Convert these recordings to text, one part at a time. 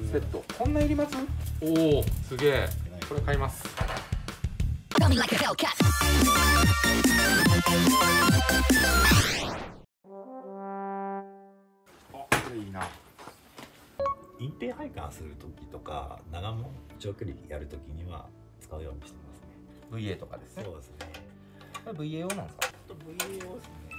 セット。こんないります？おお、すげえ。これ買います。 Tell me like a Hellcat. これいいな。 隠蔽配管する時とか長距離やる時には使うようにしてますね。 VA とかですね。 そうですね。 これ VA 用なんですか？ あと VA 用ですね。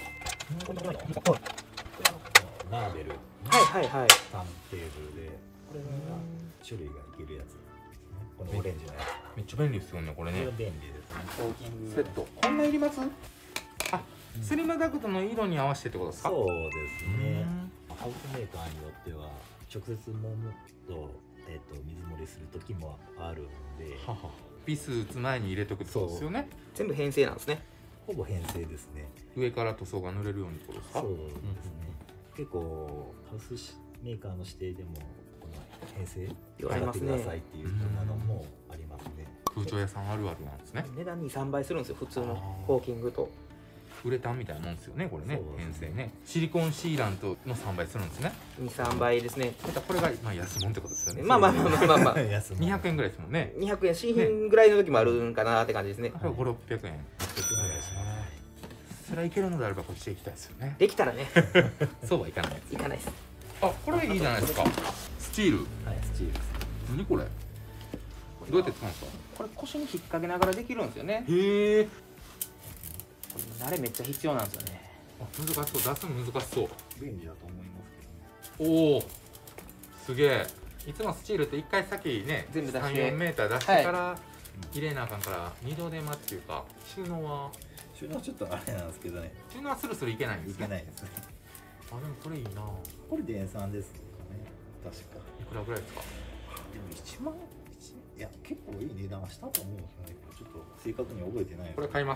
マーベルはいはいはい。 ターンテーブルで、これが種類がいけるやつ。このオレンジのやめっちゃ便利ですよね、これつ。これね。 便利ですね。 コーキングセット。こんないります？あ、スリムダクトの色に合わせてってことですか？ そうですね。ハウスメーカーによっては直接揉むと、水漏れする時もあるんで、 はは。ビス打つ前に入れとくってことですよね。 全部編成なんですね。 ほぼ編成ですね。 上から塗装が塗れるようにってことですか？ そうですね。結構ハウスメーカーの指定でもこの編成ありますね使ってくださいっていうものもありますね。 空調屋さんあるあるなんですね。 値段に3倍するんですよ、普通のあーコーキングと。 ウレタンみたいなもんですよね、これね。 そうですね編成ね。シリコンシーラントの3倍するんですね。 2、3倍ですね。 またこれがまあ安物ってことですよね。 まあまあまあまあまあまあ。 安物 200円ぐらいですもんね。 200円、新品ぐらいの時もあるんかなって感じですね。 これ5、600円。 お願いしますそれはいけるのであればこっちへ行きたいですよね。 できたらね、 そうはいかないやつ。 いかないです。 あ、これいいじゃないですか。スチール。 はい、スチールです。 何これ。どうやって使うんですか。 これ腰に引っ掛けながらできるんですよね。 へえ。 これ慣れめっちゃ必要なんですよね。 難しそう。出すの難しそう。 便利だと思いますけどね。 おお。すげえ。いつもスチールって一回先ね、 全部出して 3、4メーター出してから入れなあかんから二度手間っていうか、収納は収納ちょっとあれなんですけどね。 収納はスルスルいけないんでいすね。 けないですね。 あ、でもこれいいな。 これ電産ですかね。確か。 いくらぐらいですか。 でも1万、いや結構いい値段はしたと思うんですよね。ちょっと正確に覚えてないです。 これ買います。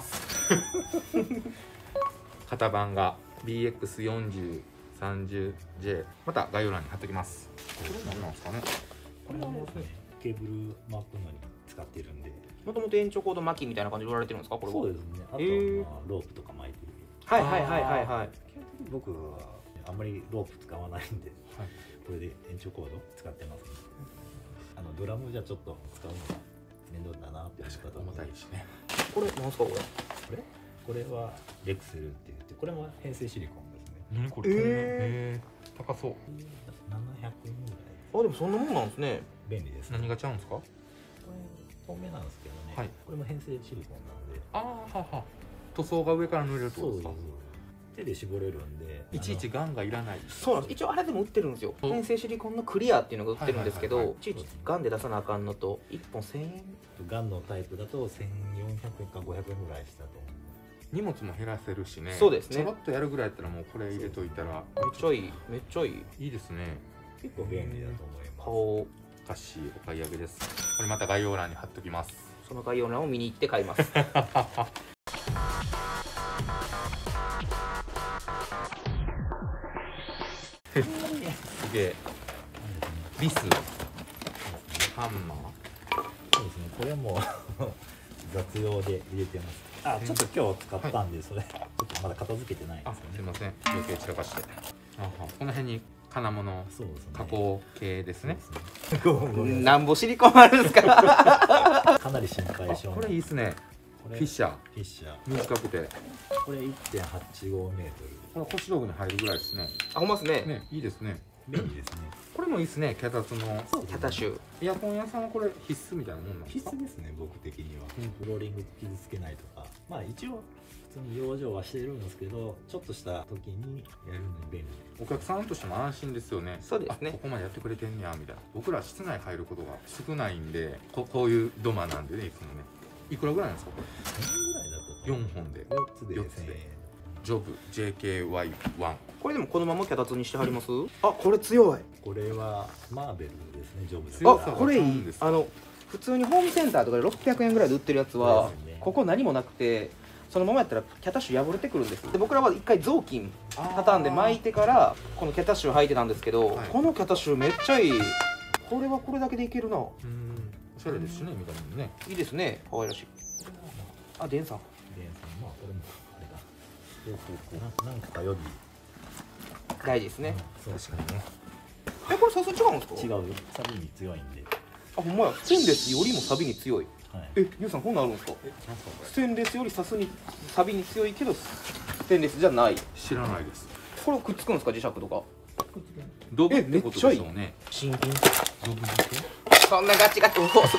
型番が BX4030J。また概要欄に貼っておきます。これ何なんですかね。 これはですね、ケーブル巻くのに使ってるんで。 もともと延長コード巻きみたいな感じで売られてるんですか、これは。 そうですね。あとは、まあ、ロープとか巻いてる。 はいはいはいはいはい。 基本的に僕はあんまりロープ使わないんで、 はい、 これで延長コード使ってます、ね。ドラムじゃちょっと使うのが面倒だなって思ったと思重たいしね。 これなんですかこれ。 これはレクセルって言って、これも編成シリコンですね。 何これ。高そう。 700円ぐらい。 あ、でもそんなもんなんですね。 便利です、ね。 何がちゃうんですか。 これ透明なんですけどね、 はい、 これも編成シリコンなんで、 ああ、はは。塗装が上から塗れるってことですか。 手で絞れるんで、 いちいちガンがいらない。 そうなんです。一応あれでも売ってるんですよ。編成シリコンのクリアっていうのが売ってるんですけど、 はいはいはいいちいちガンで出さなあかんのと1本1000円。 ガンのタイプだと1400円か500円ぐらいしたと思う。 荷物も減らせるしね。 そうですねちょろっとやるぐらいやったらもうこれ入れといたらめっちゃいい、めっちゃいい。 いいですね。 結構便利だと思います。 顔、 お菓子お買い上げです。これまた概要欄に貼っときます。 その概要欄を見に行って買います。 すげえ。ビス、ハンマー。 そうですね、これも雑用で入れてます。あ、ちょっと今日使ったんで、それちょっとまだ片付けてないんであ、 すよね。 すいません。余計散らかして。あは、この辺に金物、 そうですね。 加工系ですね。 なんぼシリコンあるんですか。 かなり心配あ、 性これいいですね。 これフィッシャー、 フィッシャー。 短くて、 これ 1.85 メートル。 これ腰道具に入るぐらいですね。 あ、ほんまっすね。 ね、いいですね。 便利ですね。 これもいいですね。脚立の。 キャタシュ。 エアコン屋さんはこれ必須みたいなもんなんです必か。 須ですね、僕的には。フローリング傷つけないとか、まあ一応普通に養生はしてるんですけど、ちょっとした時にやるのに便利。 お客さんとしても安心ですよね。 そうですねあ、ここまでやってくれてんねやみたいな。僕ら室内入ることが少ないんで、こういう土間なんでね、いつもね。いくらぐらいなんですかこ 1000円ぐらいだったとれ。 思う。 4本で。 4つで 4つで 1000円。 ジョブ JKY1。 これでもこのままキャタツにしてはります。あ、これ強い。 これはマーベルですね、ジョブだ強さがあ、これいい違うんです。か普通にホームセンターとかで600円ぐらいで売ってるやつは、 そうですねここ何もなくてそのままやったらキャタッシュ破れてくるんです。で、僕らは一回雑巾畳んで巻いてからこのキャタッシュを履いてたんですけど、 はいこのキャタッシュめっちゃいい。これはこれだけでいけるな。 おしゃれですしね、見た目もね。 いいですね、可愛らしい。あ、デンさん。 デンさん、まあこれもあれだ。なんかより大事ですね。 そう確かにね。 これサス違うんですか？ 違うよ、錆に強いんで。 あ、ほんまや。ステンレスよりもサビに強い。 はい。 ゆうさんこんなんあるんですか？ なんすかこれステンレスよりサビに強いけどステンレスじゃない。 知らないです。 これくっつくんですか？磁石とか。 ドブってことでしょうね。 新品。 ドブ付け。 そんなガチガチ。おお、すごい。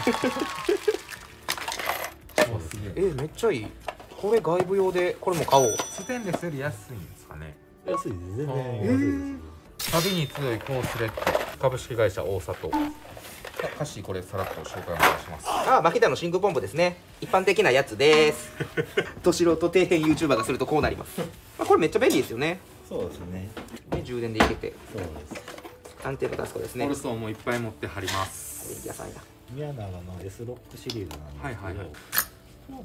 すげえ。 めっちゃいい。これ外部用でこれも買おう。 ステンレスより安いんですかね。 安いです。全然安いです。 サビに強いコースレット株式会社大里。歌詞これさらっと紹介お願いします。 あ、マキダの真空ポンプですね。一般的なやつです。ど素人底辺 YouTuber がするとこうなります。まあ、これめっちゃ便利ですよね。 そうですね。 ね、充電でいけて。 そうです。 安定のタスコですね。 コルソーもいっぱい持って貼ります。 電気屋さんや。 宮永の S ロックシリーズなんですけど、 はいはいはい。 そう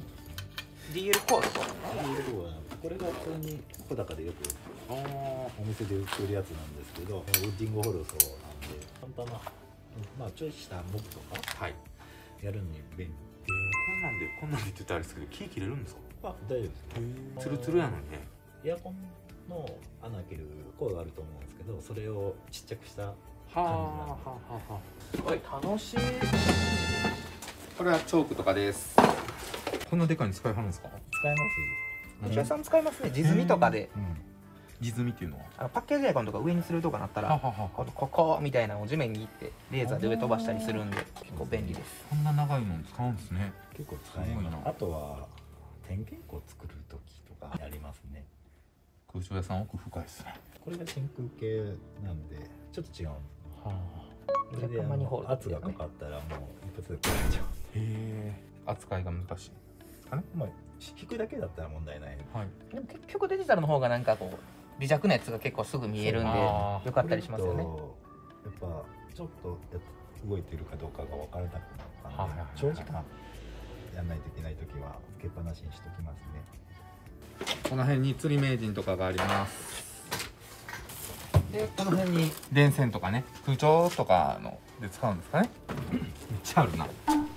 DL コードと。 これが普通に小高でよくああ。 お店で売ってるやつなんですけど、ウッディングホルソーなんで簡単な、まあちょいしたモブとかはい。 やるのに便利。 こんなんでって言ったらあれですけど、木切れるんですか？ あ、大丈夫です。 ツルツルやのにね。 エアコンの穴開けるコードあると思うんですけど、それをちっちゃくしたはあはあはあはおい、楽しい。 これはチョークとかです。こんなでかいの使いはるんですか？ 使えます。 お茶さん使いますね。地積みとかで。 地積みっていうのは？ パッケージアイコンとか上にするとかなったら、 はここみたいなのを地面に行ってレーザーで上飛ばしたりするんで結構便利です。 こんな長いの使うんですね。 結構使えすごいな。 あとは点検口作る時とかやりますね。 空調屋さん奥深いですね。 これが真空系なんでちょっと違う。 はあ。 これでマニホールド圧がかかったらもう一発で壊れちゃう。 へえ。扱いが難しい。 まあ引くだけだったら問題ない。 はい。 でも結局デジタルの方がなんかこう微弱なやつが結構すぐ見えるんであーよかったりしますよね。 やっぱちょっと動いてるかどうかが分からなくなったんで、 はいはいはい長時間やんないといけない時はつけっぱなしにしときますね。 この辺に釣り名人とかがあります。で、この辺に電線とかね、空調とかので使うんですかね。めっちゃあるな。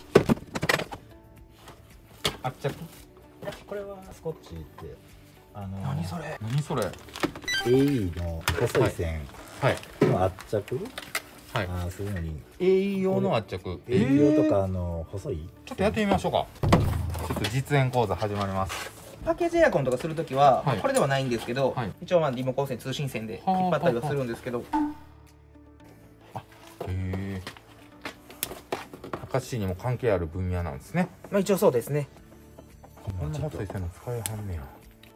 圧着。 これはスコッチって何それ？ 何それ。 AE の細い線はい。 の圧着、 はい。 するのに AE 用の圧着。 AE 用とか細いちょっとやってみましょうか。ちょっと実演講座始まります。 パッケージエアコンとかするときは、 はいこれではないんですけど、 はい一応まあリモコン線通信線で引っ張ったりはするんですけど、 へえ。明石にも関係ある分野なんですね。 まあ一応そうですね。 こんな細い線の使いはんねや。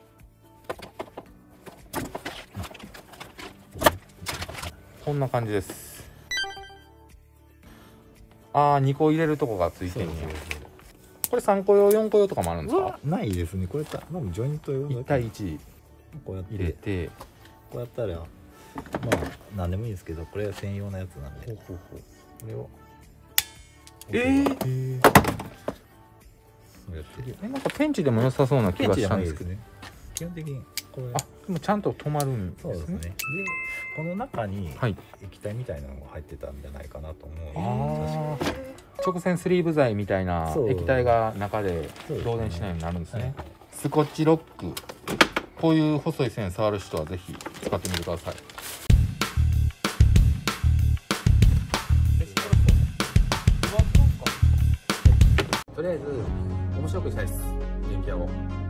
こんな感じです。ああ、2個入れるとこがついてんねや。これ3個用4個用とかもあるんですか？ ないですね。これ多分ジョイント用 1対1 こうやって入れて、 こうやったらまあ何でもいいですけど、これは専用のやつなんで、これをそうやってなんかペンチでも良さそうな気がしたんですけど、 ね。基本的にこれあ、でもちゃんと止まるんそうですね。でこの中にはい。 液体みたいなのが入ってたんじゃないかなと思う。 ああ。直線スリーブ剤みたいなそう液体が中でそうですね導電しないようになるんですね。 はいスコッチロック。こういう細い線触る人はぜひ使ってみてください。とりあえず面白くしたいです。電気屋を。